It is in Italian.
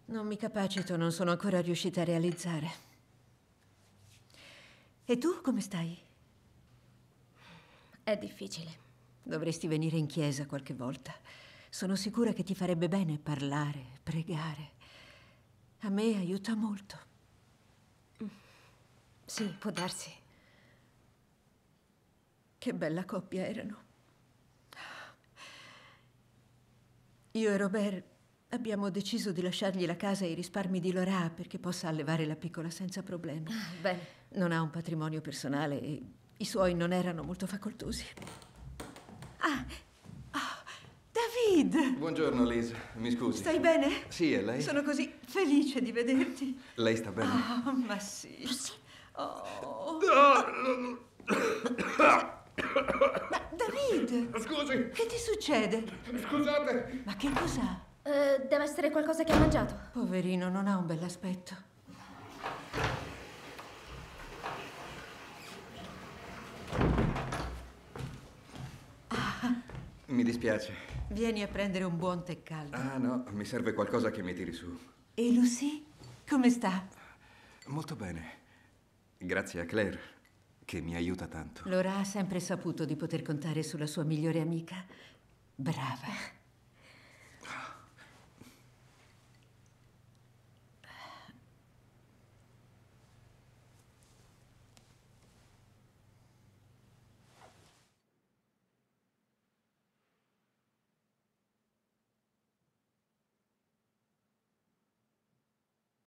Non mi capacito, non sono ancora riuscita a realizzare. E tu come stai? È difficile. Dovresti venire in chiesa qualche volta. Sono sicura che ti farebbe bene parlare, pregare. A me aiuta molto. Sì, può darsi. Che bella coppia erano. Io e Robert abbiamo deciso di lasciargli la casa e i risparmi di Laura perché possa allevare la piccola senza problemi. Bene. Non ha un patrimonio personale e i suoi non erano molto facoltosi. David! Buongiorno, Liz. Mi scusi. Stai bene? Sì, e lei? Sono così felice di vederti. Lei sta bene? Ah, ma sì. Oh. Ma David! Scusi! Che ti succede? Scusate! Ma che cos'ha? Deve essere qualcosa che ha mangiato. Poverino, non ha un bell'aspetto. Mi dispiace. Vieni a prendere un buon tè caldo. Ah, no, mi serve qualcosa che mi tiri su. E Lucy? Come sta? Molto bene. Grazie a Claire, che mi aiuta tanto. Laura ha sempre saputo di poter contare sulla sua migliore amica. Brava.